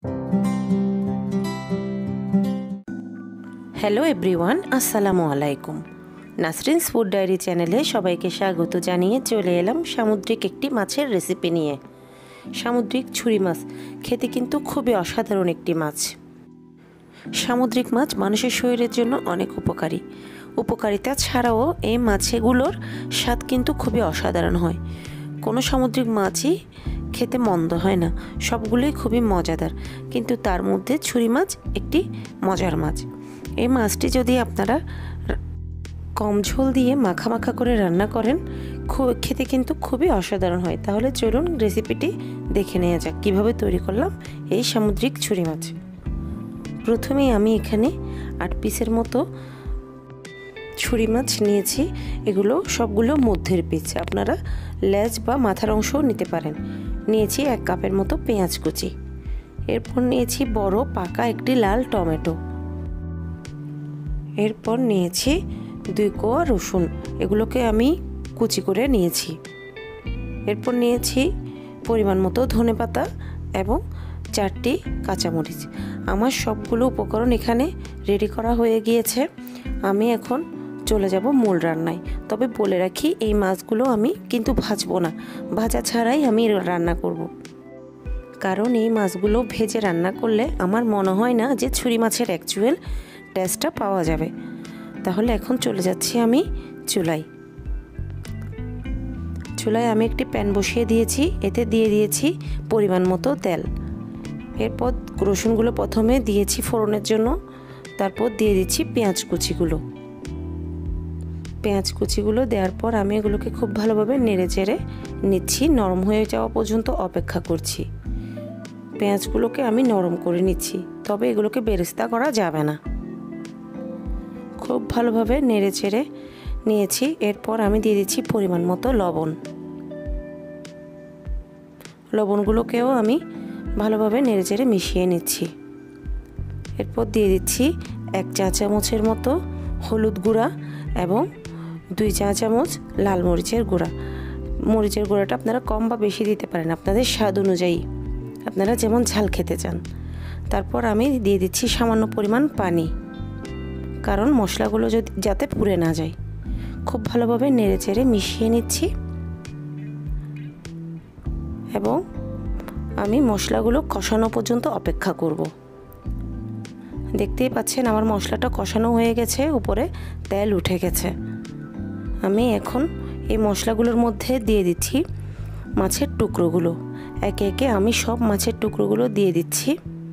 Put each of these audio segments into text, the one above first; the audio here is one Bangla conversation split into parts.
হ্যালো এভরিওয়ান, আসসালামু আলাইকুম। নাসরিনস ফুড ডায়েরি চ্যানেলে সবাইকে স্বাগত জানিয়ে চলে এলাম সামুদ্রিক একটি মাছের রেসিপি নিয়ে। সামুদ্রিক ছুরি মাছ খেতে কিন্তু খুবই অসাধারণ একটি মাছ। সামুদ্রিক মাছ মানুষের শরীরের জন্য অনেক উপকারী। উপকারিতা ছাড়াও এই মাছগুলোর স্বাদ কিন্তু খুবই অসাধারণ হয়। কোনো সামুদ্রিক মাছই খেতে মন্দ হয় না, সবগুলোই খুবই মজাদার। কিন্তু তার মধ্যে ছুরি মাছ একটি মজার মাছ। এই মাছটি যদি আপনারা কম ঝোল দিয়ে মাখা মাখা করে রান্না করেন, খেতে কিন্তু খুবই অসাধারণ হয়। তাহলে চলুন রেসিপিটি দেখে নেওয়া যাক কীভাবে তৈরি করলাম এই সামুদ্রিক ছুরি মাছ। প্রথমেই আমি এখানে 8 পিসের মতো ছুরি মাছ নিয়েছি। এগুলো সবগুলো মধ্যের পিস, আপনারা লেজ বা মাথার অংশও নিতে পারেন। নিয়েছি 1 কাপের মতো পেঁয়াজ কুচি। এরপর নিয়েছি বড় পাকা একটি লাল টমেটো। এরপর নিয়েছি 2 কোয়া রসুন, এগুলোকে আমি কুচি করে নিয়েছি। এরপর নিয়েছি পরিমাণ মতো ধনেপাতা এবং 4টি কাঁচামরিচ। আমার সবগুলো উপকরণ এখানে রেডি করা হয়ে গিয়েছে। আমি এখন চলে যাব মূল রান্নায়। তবে বলে রাখি, এই মাছগুলো আমি কিন্তু ভাজবো না, ভাজা ছাড়াই আমি রান্না করব। কারণ এই মাছগুলো ভেজে রান্না করলে আমার মনে হয় না যে ছুরি মাছের অ্যাকচুয়াল টেস্টটা পাওয়া যাবে। তাহলে এখন চলে যাচ্ছি আমি চুলায়। আমি একটি প্যান বসিয়ে দিয়েছি, এতে দিয়ে দিয়েছি পরিমাণ মতো তেল। এরপর রসুনগুলো প্রথমে দিয়েছি ফোড়নের জন্য, তারপর দিয়ে দিচ্ছি পেঁয়াজ কুচিগুলো দেওয়ার পর আমি এগুলোকে খুব ভালোভাবে নেড়ে চেড়ে নিচ্ছি। নরম হয়ে যাওয়া পর্যন্ত অপেক্ষা করছি। পেঁয়াজগুলোকে আমি নরম করে নিচ্ছি, তবে এগুলোকে বেরেস্তা করা যাবে না। খুব ভালোভাবে নেড়ে চেড়ে নিয়েছি। এরপর আমি দিয়ে দিচ্ছি পরিমাণ মতো লবণগুলোকেও আমি ভালোভাবে নেড়ে চেড়ে মিশিয়ে নিচ্ছি। এরপর দিয়ে দিচ্ছি 1 চা চামচের মতো হলুদ গুঁড়া এবং 2 চা চামচ লাল মরিচের গুঁড়া। মরিচের গুঁড়াটা আপনারা কম বা বেশি দিতে পারেন, আপনাদের স্বাদ অনুযায়ী, আপনারা যেমন ঝাল খেতে চান। তারপর আমি দিয়ে দিচ্ছি সামান্য পরিমাণ পানি, কারণ মশলাগুলো যাতে পুড়ে না যায়। খুব ভালোভাবে নেড়ে চেড়ে মিশিয়ে নিচ্ছি এবং আমি মশলাগুলো কষানো পর্যন্ত অপেক্ষা করব। দেখতেই পাচ্ছেন আমার মশলাটা কষানো হয়ে গেছে, উপরে তেল উঠে গেছে। আমি এখন এই মশলাগুলোর মধ্যে দিয়ে দিচ্ছি মাছের টুকরোগুলো। একে একে আমি সব মাছের টুকরোগুলো দিয়ে দিচ্ছি।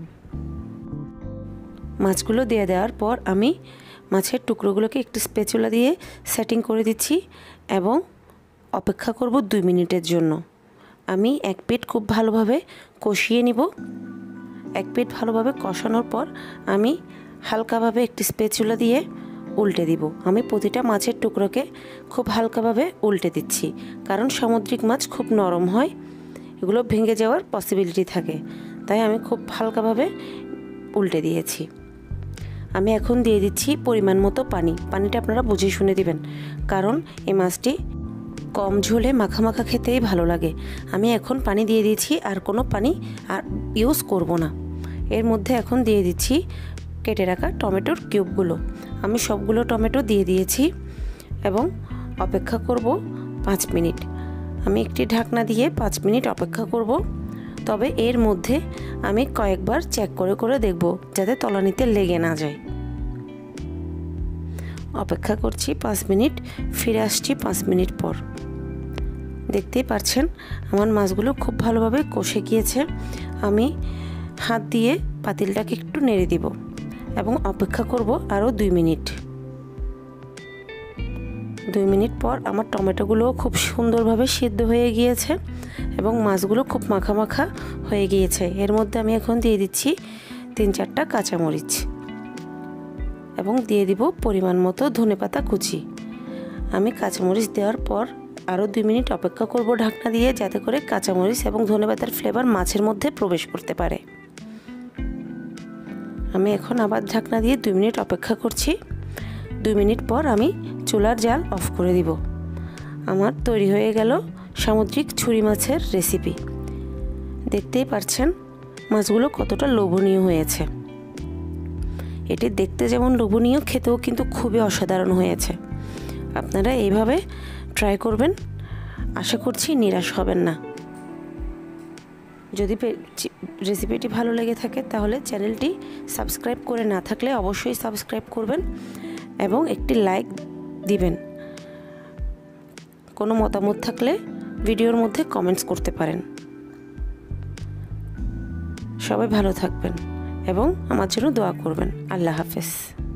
মাছগুলো দিয়ে দেওয়ার পর আমি মাছের টুকরোগুলোকে একটু স্প্যাচুলা দিয়ে সেটিং করে দিচ্ছি এবং অপেক্ষা করব 2 মিনিটের জন্য। আমি 1 পিঠ খুব ভালোভাবে কষিয়ে নিব। 1 পিঠ ভালোভাবে কষানোর পর আমি হালকাভাবে একটি স্প্যাচুলা দিয়ে উল্টে দিব। আমি প্রতিটা মাছের টুকরোকে খুব হালকাভাবে উল্টে দিচ্ছি, কারণ সামুদ্রিক মাছ খুব নরম হয়, এগুলো ভেঙে যাওয়ার পসিবিলিটি থাকে। তাই আমি খুব হালকাভাবে উল্টে দিয়েছি। আমি এখন দিয়ে দিচ্ছি পরিমাণ মতো পানিটা আপনারা বুঝে শুনে দিবেন, কারণ এই মাছটি কম ঝোলে মাখা মাখা খেতেই ভালো লাগে। আমি এখন পানি দিয়ে দিয়েছি, আর কোনো পানি আর ইউজ করব না। এর মধ্যে এখন দিয়ে দিচ্ছি কেটে রাখা টমেটোর কিউবগুলো। আমি সবগুলো টমেটো দিয়ে দিয়েছি এবং অপেক্ষা করব 5 মিনিট। আমি একটি ঢাকনা দিয়ে 5 মিনিট অপেক্ষা করব। তবে এর মধ্যে আমি কয়েকবার চেক করে করে দেখব যাতে তলানিতে লেগে না যায়। অপেক্ষা করছি 5 মিনিট, ফিরে আসছি 5 মিনিট পর। দেখতেই পাচ্ছেন আমার মাছগুলো খুব ভালোভাবে কষে গিয়েছে। আমি হাত দিয়ে পাতিলটাকে একটু নেড়ে দিব এবং অপেক্ষা করব আরও 2 মিনিট। 2 মিনিট পর আমার টমেটোগুলোও খুব সুন্দরভাবে সিদ্ধ হয়ে গিয়েছে এবং মাছগুলো খুব মাখা মাখা হয়ে গিয়েছে। এর মধ্যে আমি এখন দিয়ে দিচ্ছি 3-4টা কাঁচামরিচ এবং দিয়ে দিব পরিমাণ মতো ধনেপাতা কুচি। আমি কাঁচামরিচ দেওয়ার পর আরও 2 মিনিট অপেক্ষা করব ঢাকনা দিয়ে, যাতে করে কাঁচামরিচ এবং ধনেপাতার ফ্লেভার মাছের মধ্যে প্রবেশ করতে পারে। আমি এখন আবার ঢাকনা দিয়ে 2 মিনিট অপেক্ষা করছি। 2 মিনিট পর আমি চুলার জাল অফ করে দিব। আমার তৈরি হয়ে গেল সামুদ্রিক ছুরি মাছের রেসিপি। দেখতেই পাচ্ছেন মাছগুলো কতটা লোভনীয় হয়েছে। এটি দেখতে যেমন লোভনীয়, খেতেও কিন্তু খুবই অসাধারণ হয়েছে। আপনারা এইভাবে ট্রাই করবেন, আশা করছি নিরাশ হবেন না। যদি রেসিপিটি ভালো লেগে থাকে তাহলে চ্যানেলটি সাবস্ক্রাইব করে না থাকলে অবশ্যই সাবস্ক্রাইব করবেন এবং একটি লাইক দিবেন। কোনো মতামত থাকলে ভিডিওর মধ্যে কমেন্টস করতে পারেন। সবাই ভালো থাকবেন এবং আমার জন্য দোয়া করবেন। আল্লাহ হাফেজ।